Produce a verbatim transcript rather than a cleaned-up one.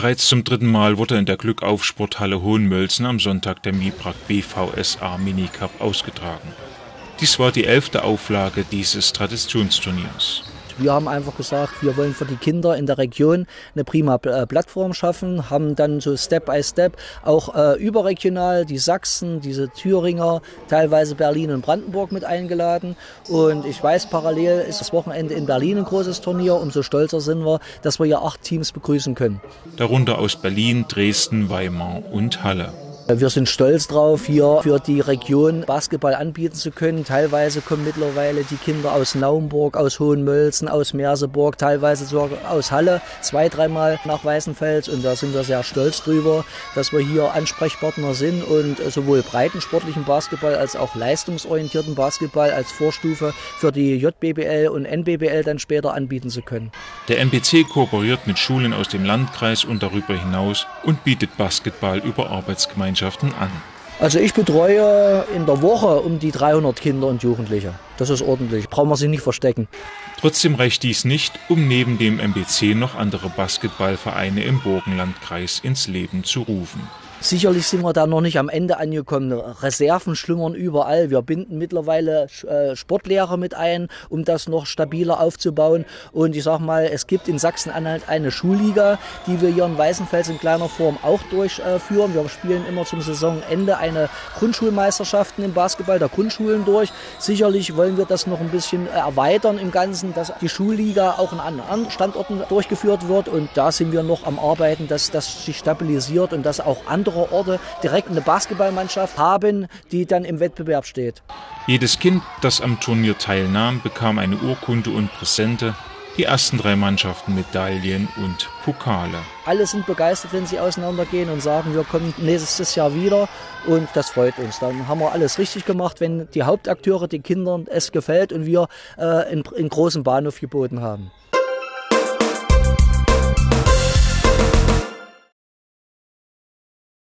Bereits zum dritten Mal wurde in der Glückauf-Sporthalle Hohenmölzen am Sonntag der MIBRAG B V S A Minicup ausgetragen. Dies war die elfte Auflage dieses Traditionsturniers. Wir haben einfach gesagt, wir wollen für die Kinder in der Region eine prima Plattform schaffen, haben dann so Step by Step auch äh, überregional die Sachsen, diese Thüringer, teilweise Berlin und Brandenburg mit eingeladen. Und ich weiß, parallel ist das Wochenende in Berlin ein großes Turnier. Umso stolzer sind wir, dass wir hier acht Teams begrüßen können. Darunter aus Berlin, Dresden, Weimar und Halle. Wir sind stolz drauf, hier für die Region Basketball anbieten zu können. Teilweise kommen mittlerweile die Kinder aus Naumburg, aus Hohenmölzen, aus Merseburg, teilweise sogar aus Halle, zwei, dreimal nach Weißenfels. Und da sind wir sehr stolz drüber, dass wir hier Ansprechpartner sind und sowohl breitensportlichen Basketball als auch leistungsorientierten Basketball als Vorstufe für die J B B L und N B B L dann später anbieten zu können. Der M B C kooperiert mit Schulen aus dem Landkreis und darüber hinaus und bietet Basketball über Arbeitsgemeinschaften an. Also ich betreue in der Woche um die dreihundert Kinder und Jugendliche. Das ist ordentlich, brauchen wir sich nicht verstecken. Trotzdem reicht dies nicht, um neben dem M B C noch andere Basketballvereine im Burgenlandkreis ins Leben zu rufen. Sicherlich sind wir da noch nicht am Ende angekommen. Reserven schlummern überall. Wir binden mittlerweile äh, Sportlehrer mit ein, um das noch stabiler aufzubauen. Und ich sag mal, es gibt in Sachsen-Anhalt eine Schulliga, die wir hier in Weißenfels in kleiner Form auch durchführen. Wir spielen immer zum Saisonende eine Grundschulmeisterschaften im Basketball der Grundschulen durch. Sicherlich wollen wir das noch ein bisschen erweitern im Ganzen, dass die Schulliga auch an anderen Standorten durchgeführt wird. Und da sind wir noch am Arbeiten, dass das sich stabilisiert und dass auch andere Orte direkt eine Basketballmannschaft haben, die dann im Wettbewerb steht. Jedes Kind, das am Turnier teilnahm, bekam eine Urkunde und Präsente, die ersten drei Mannschaften Medaillen und Pokale. Alle sind begeistert, wenn sie auseinandergehen und sagen, wir kommen nächstes Jahr wieder, und das freut uns. Dann haben wir alles richtig gemacht, wenn die Hauptakteure, den Kindern es gefällt und wir äh, einen, einen großen Bahnhof geboten haben.